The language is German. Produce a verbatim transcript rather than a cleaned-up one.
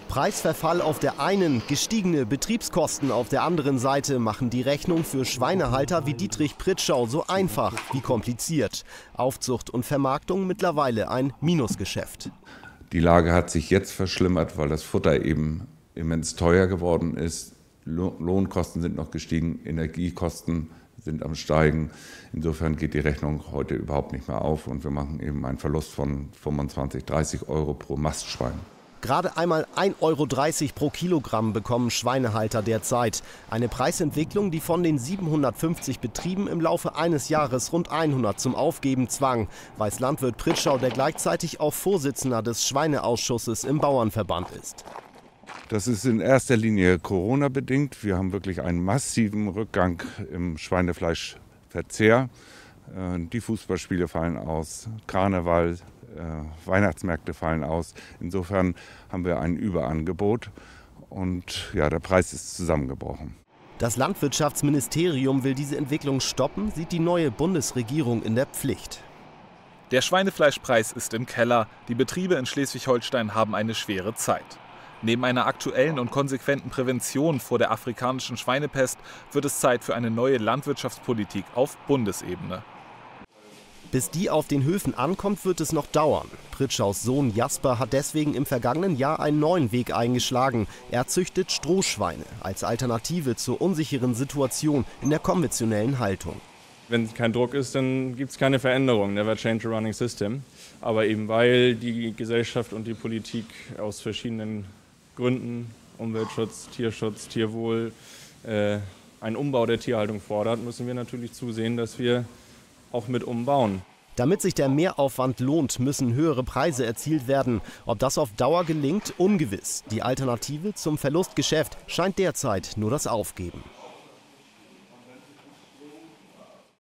Preisverfall auf der einen, gestiegene Betriebskosten auf der anderen Seite machen die Rechnung für Schweinehalter wie Dietrich Pritschau so einfach wie kompliziert. Aufzucht und Vermarktung mittlerweile ein Minusgeschäft. Die Lage hat sich jetzt verschlimmert, weil das Futter eben immens teuer geworden ist. Lohnkosten sind noch gestiegen, Energiekosten sind am Steigen. Insofern geht die Rechnung heute überhaupt nicht mehr auf und wir machen eben einen Verlust von fünfundzwanzig, dreißig Euro pro Mastschwein. Gerade einmal ein Euro dreißig pro Kilogramm bekommen Schweinehalter derzeit. Eine Preisentwicklung, die von den siebenhundertfünfzig Betrieben im Laufe eines Jahres rund hundert zum Aufgeben zwang, weiß Landwirt Pritschau, der gleichzeitig auch Vorsitzender des Schweineausschusses im Bauernverband ist. Das ist in erster Linie Corona-bedingt. Wir haben wirklich einen massiven Rückgang im Schweinefleischverzehr. Die Fußballspiele fallen aus, Karneval, Weihnachtsmärkte fallen aus. Insofern haben wir ein Überangebot und ja, der Preis ist zusammengebrochen. Das Landwirtschaftsministerium will diese Entwicklung stoppen, sieht die neue Bundesregierung in der Pflicht. Der Schweinefleischpreis ist im Keller. Die Betriebe in Schleswig-Holstein haben eine schwere Zeit. Neben einer aktuellen und konsequenten Prävention vor der afrikanischen Schweinepest wird es Zeit für eine neue Landwirtschaftspolitik auf Bundesebene. Bis die auf den Höfen ankommt, wird es noch dauern. Pritschaus Sohn Jasper hat deswegen im vergangenen Jahr einen neuen Weg eingeschlagen. Er züchtet Strohschweine als Alternative zur unsicheren Situation in der konventionellen Haltung. Wenn kein Druck ist, dann gibt es keine Veränderung. Never change a running system. Aber eben weil die Gesellschaft und die Politik aus verschiedenen Gründen, Umweltschutz, Tierschutz, Tierwohl, äh, einen Umbau der Tierhaltung fordert, müssen wir natürlich zusehen, dass wir auch mit umbauen. Damit sich der Mehraufwand lohnt, müssen höhere Preise erzielt werden. Ob das auf Dauer gelingt, ungewiss. Die Alternative zum Verlustgeschäft scheint derzeit nur das Aufgeben.